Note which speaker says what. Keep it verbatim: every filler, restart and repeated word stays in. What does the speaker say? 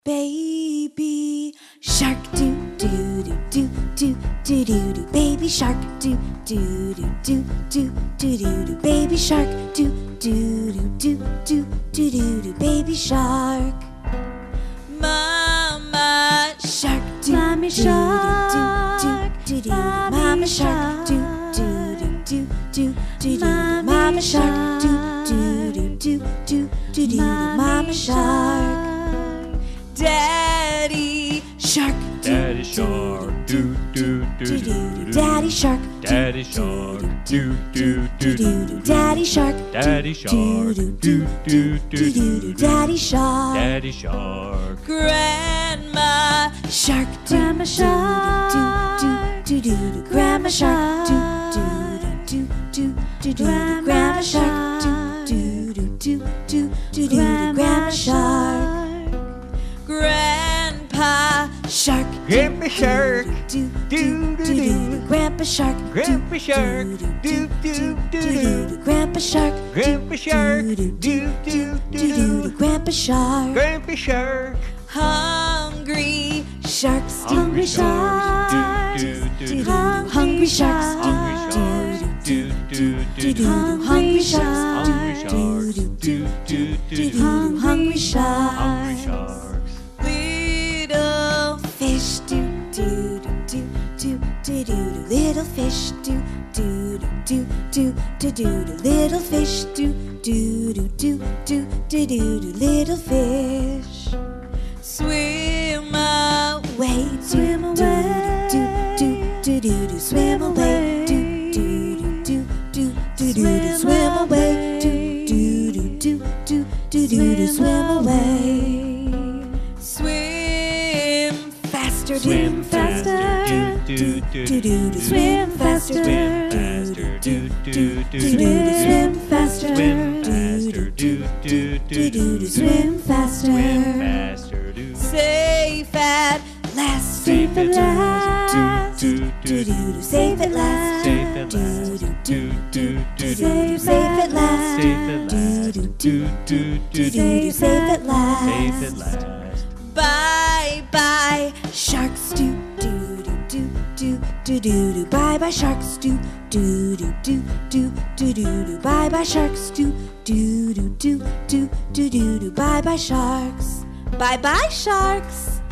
Speaker 1: Baby shark, do do do do do do do do. Baby shark, do do do do do do do do. Baby shark, do do do do do do do do. Baby shark. Mama shark, do
Speaker 2: Mommy
Speaker 1: do
Speaker 2: shark,
Speaker 1: do do do do.
Speaker 2: Mommy
Speaker 1: Mama shark, do do do do do do do. Mama shark, do do do do do do do. Mama shark. Daddy shark,
Speaker 3: Daddy shark, do do do do do.
Speaker 1: Daddy shark,
Speaker 3: Daddy shark, do do do do do.
Speaker 1: Daddy shark,
Speaker 3: Daddy shark, do do do do do.
Speaker 1: Daddy shark.
Speaker 3: Daddy shark.
Speaker 1: Grandma shark,
Speaker 2: Grandma shark,
Speaker 1: do do do do. Grandma shark, do do do do do do. Grandma shark, do do do do do do. Grandma shark. Grandpa shark,
Speaker 3: Grandpa shark,
Speaker 1: do
Speaker 3: do do do.
Speaker 1: Grandpa shark,
Speaker 3: Grandpa shark, do do do do.
Speaker 1: Grandpa shark,
Speaker 3: Grandpa shark, do do do do.
Speaker 1: Grandpa shark.
Speaker 3: Grandpa shark.
Speaker 1: Hungry sharks,
Speaker 3: Hungry
Speaker 2: sharks,
Speaker 3: do do do do.
Speaker 1: hungry sharks,
Speaker 3: Hungry sharks, do do do do.
Speaker 1: hungry sharks,
Speaker 3: Hungry sharks, do do do do.
Speaker 1: hungry sharks.
Speaker 3: Hungry sharks.
Speaker 1: Little fish, do do do do do do do. Little fish, do do do do do do do. Little fish, do do do do do do do do. Little fish. Swim away,
Speaker 2: Swim away,
Speaker 1: do do do do do. Swim away, do do do do do do do. Swim away, do do do do do do do. Swim away. Swim faster,
Speaker 3: Swim
Speaker 2: faster,
Speaker 3: do do do do do.
Speaker 2: Swim faster,
Speaker 3: Swim faster, do do do do.
Speaker 1: Swim faster,
Speaker 3: Swim faster, do do do do.
Speaker 1: swim faster.
Speaker 3: Swim faster, do.
Speaker 1: Safe at last,
Speaker 3: Safe at last,
Speaker 1: do
Speaker 3: do do do.
Speaker 1: safe at last,
Speaker 3: Safe at last, do do do do.
Speaker 1: safe at last,
Speaker 3: Safe at last, do do do do.
Speaker 1: safe at last,
Speaker 3: Safe at last.
Speaker 1: Bye bye sharks, do do do do do do do. Bye bye sharks, do do do do do do do do. Bye bye sharks, do do do do do do do do. Bye bye sharks. Bye bye sharks.